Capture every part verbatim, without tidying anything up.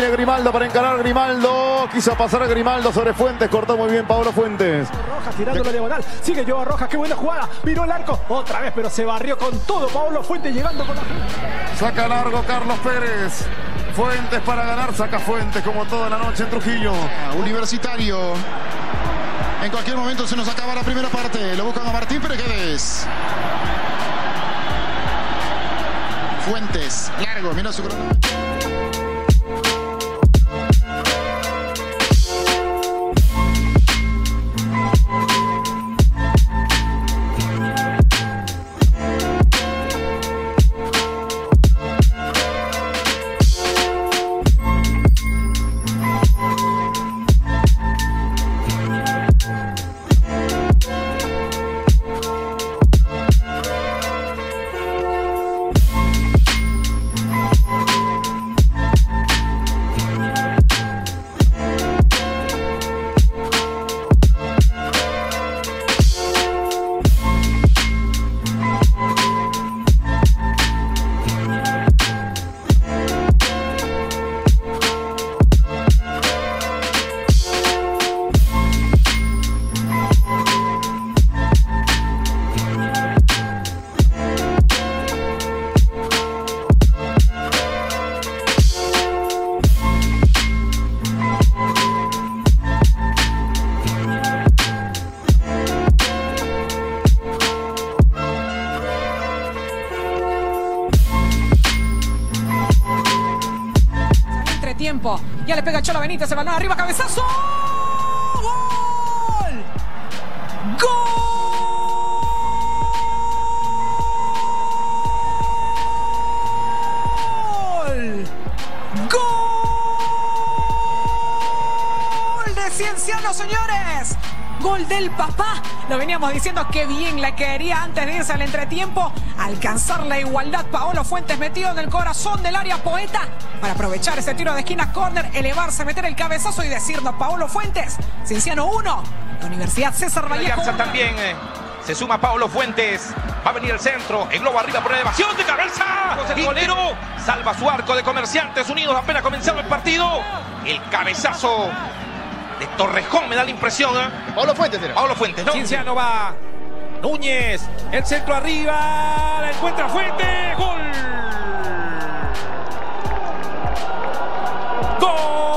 Viene Grimaldo para encarar Grimaldo. Quiso pasar a Grimaldo sobre Fuentes. Cortó muy bien Pablo Fuentes. Rojas tirando la diagonal. Sigue Joao Rojas. Qué buena jugada. Miró el arco. Otra vez, pero se barrió con todo. Pablo Fuentes llegando con la... Saca largo Carlos Pérez. Fuentes para ganar. Saca Fuentes como toda la noche en Trujillo. Universitario. En cualquier momento se nos acaba la primera parte. Lo buscan a Martín Pereguedes. Fuentes. Largo. Mira su crono. Tiempo. Ya le pega Cholo Benítez, el balón arriba, cabezazo. ¡Gol! ¡Gol! ¡Gol de Cienciano, señores! Gol del papá. Lo veníamos diciendo que bien la quería antes de irse al entretiempo. Alcanzar la igualdad. Paolo Fuentes metido en el corazón del área Poeta para aprovechar ese tiro de esquina, córner, elevarse, meter el cabezazo y decirnos Paolo Fuentes, Cienciano uno, la Universidad César Vallejo uno. También eh, se suma Paolo Fuentes. Va a venir el centro. El globo arriba por elevación de cabeza. El golero salva su arco de Comerciantes Unidos. Apenas comenzado el partido. El cabezazo de Torrejón me da la impresión. ¿eh? Pablo Fuentes era. Pablo Fuentes, ¿no? Cienciano va. Núñez. El centro arriba. La encuentra Fuentes. Gol. Gol.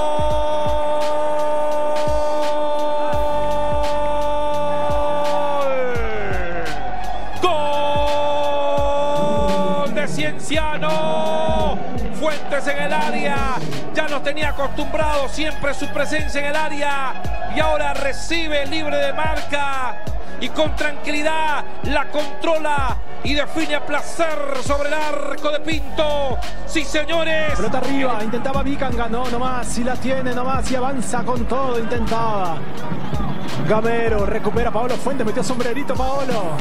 Gol de Cienciano. Fuentes en el área. Ya nos tenía acostumbrado siempre su presencia en el área. Y ahora recibe libre de marca. Y con tranquilidad la controla y define a placer sobre el arco de Pinto. Sí, señores. Pelota arriba, intentaba Vicanga, no, nomás, si la tiene, nomás, y avanza con todo, intentaba. Gamero, recupera Paolo Fuentes, metió sombrerito Paolo.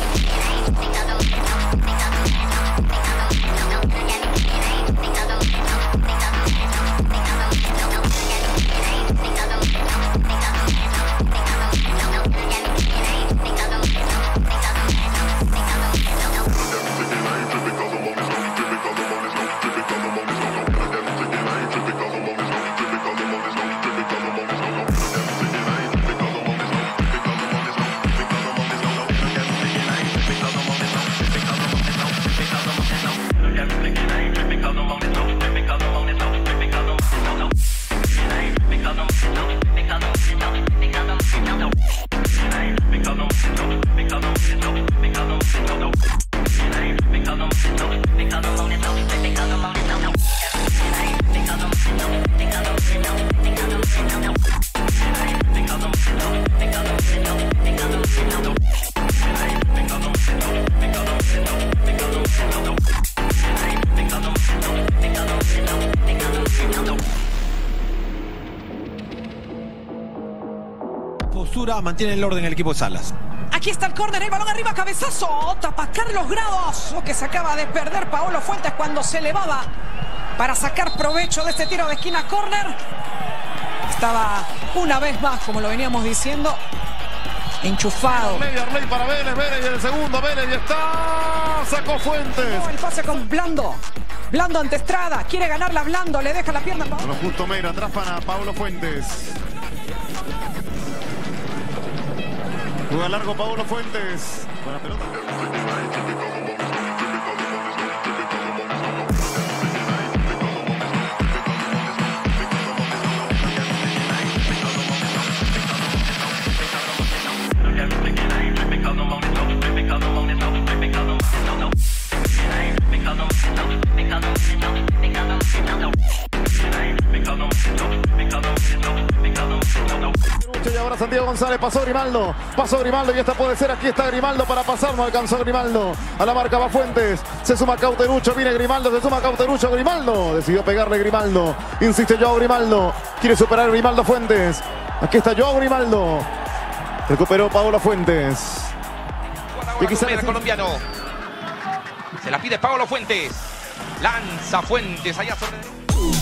Postura, mantiene el orden el equipo de Salas. Aquí está el córner, el balón arriba, cabezazo. Tapa Carlos Grados. Lo que se acaba de perder Paolo Fuentes cuando se elevaba para sacar provecho de este tiro de esquina, córner. Estaba una vez más, como lo veníamos diciendo, enchufado. Arley, Arley para Vélez, Vélez y el segundo, Vélez y está, sacó Fuentes. El pase con Blando. Blando ante Estrada, quiere ganarla Blando, le deja la pierna. Bueno, justo Meira, atrás para Paulo Fuentes. Juega largo Paulo Fuentes. Buena pelota. Y ahora Santiago González, pasó Grimaldo, pasó Grimaldo y esta puede ser, aquí está Grimaldo para pasar, no alcanzó Grimaldo, a la marca va Fuentes, se suma Cauterucho, viene Grimaldo, se suma Cauterucho, Grimaldo, decidió pegarle Grimaldo, insiste Joao Grimaldo, quiere superar Grimaldo Fuentes, aquí está Joao Grimaldo, recuperó Paolo Fuentes. Y aquí sale el colombiano, se la pide Paolo Fuentes, lanza Fuentes allá sobre...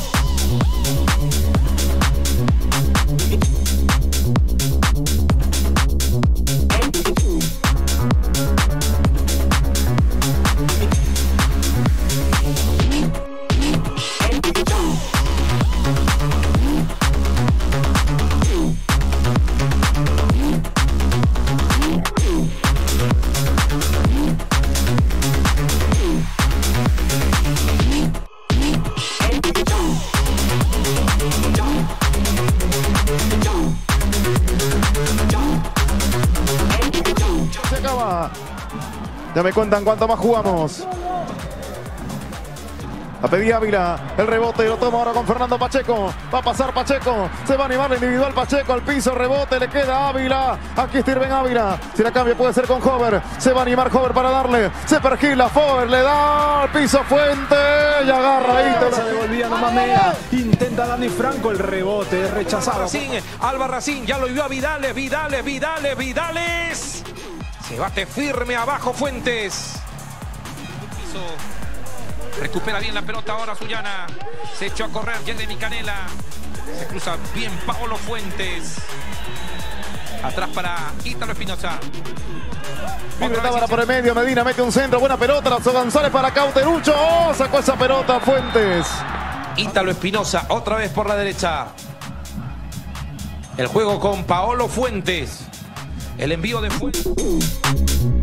Ya me cuentan cuánto más jugamos. La pedía Ávila, el rebote lo toma ahora con Fernando Pacheco. Va a pasar Pacheco, se va a animar la individual Pacheco al piso, rebote, le queda Ávila. Aquí está Irben Ávila, si la cambia puede ser con Hover. Se va a animar Hover para darle, se perfila Hover, le da al piso Fuente y agarra ahí. Se devolvía nomás Mea, intenta Dani Franco, el rebote es rechazado. Racín, Alba Racín, ya lo vio a Vidales, Vidales, Vidales, Vidales. Se bate firme abajo Fuentes. Recupera bien la pelota ahora Sullana. Se echó a correr Jeremy Canela. Se cruza bien Paolo Fuentes. Atrás para Ítalo Espinosa. Libre Tábara por el medio. Medina mete un centro. Buena pelota. Lazo González para Cauterucho. Oh, sacó esa pelota Fuentes. Ítalo Espinosa otra vez por la derecha. El juego con Paolo Fuentes. El envío de Fuentes.